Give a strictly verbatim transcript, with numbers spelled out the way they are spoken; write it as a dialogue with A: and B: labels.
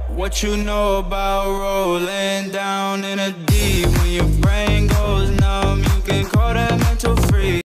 A: What you know about rolling down in a deep when you're